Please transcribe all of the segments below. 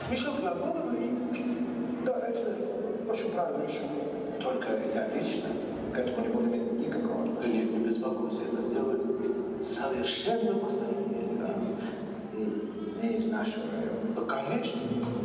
Мешок на голову и... Да, это очень правильно решение. Только я лично к этому не буду иметь никакого отношения. Нет, не беспокойся, это сделает совершенно постоянные люди. Да. Не из нашего района. Да, конечно.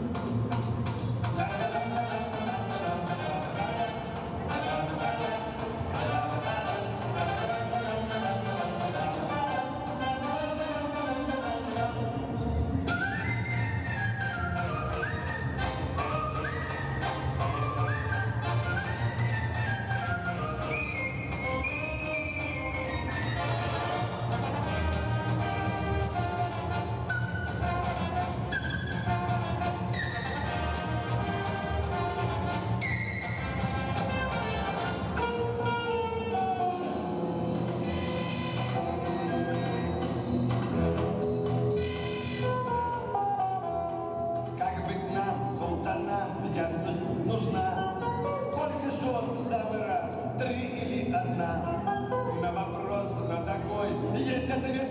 Ясность нужна. Сколько жен в самый раз? 3 или 1? На вопрос на такой есть ответ.